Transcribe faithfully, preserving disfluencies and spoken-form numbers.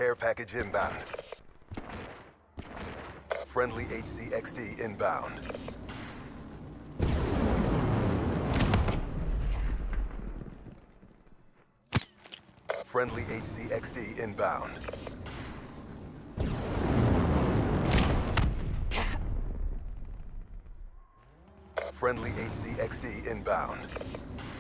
Care package inbound. Friendly H C X D inbound. Friendly H C X D inbound. Friendly H C X D inbound.